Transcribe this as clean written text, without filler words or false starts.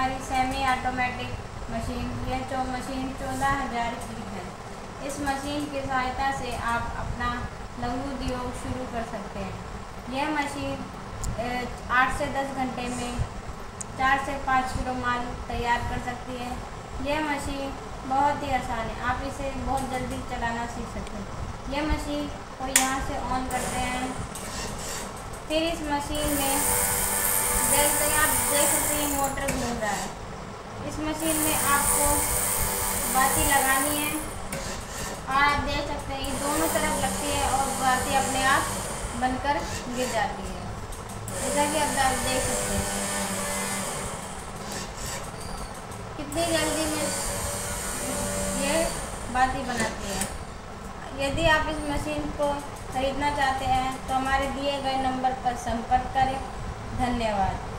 हमारी semi automatic machine. यह machine 14,000 की है। इस मशीन की सहायता से आप अपना लघु उद्योग शुरू कर सकते हैं। यह मशीन 8 से 10 घंटे में 4 से 5 किलो माल तैयार कर सकती है। यह मशीन बहुत ही आसान है, आप इसे बहुत जल्दी चलाना सीख सकते हैं। यह मशीन को यहाँ से ऑन करते हैं, फिर इस मशीन में जैसे आप देख सकते हैं मोटर घूम रहा है। इस मशीन में आपको बाती लगानी है और आप देख सकते हैं ये दोनों तरफ लगती है और बाती अपने आप बनकर गिर जाती है, जैसा कि अब आप देख सकते हैं कितनी जल्दी में ये बाती बनाती है। यदि आप इस मशीन को खरीदना चाहते हैं तो हमारे दिए गए नंबर पर संपर्क करें। धन्यवाद।